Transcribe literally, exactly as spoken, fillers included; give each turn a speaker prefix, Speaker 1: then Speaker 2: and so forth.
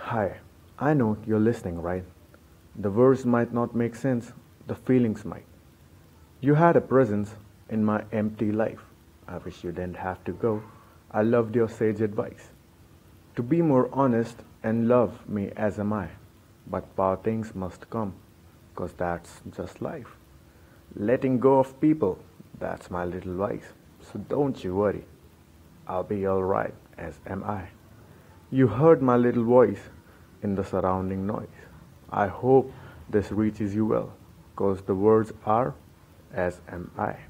Speaker 1: Hi, I know you're listening, right? The words might not make sense, the feelings might. You had a presence in my empty life. I wish you didn't have to go. I loved your sage advice. To be more honest and love me as am I. But partings must come, 'cause that's just life. Letting go of people, that's my little vice. So don't you worry, I'll be alright, as am I. You heard my little voice in the surrounding noise. I hope this reaches you well, 'cause the words are, as am I.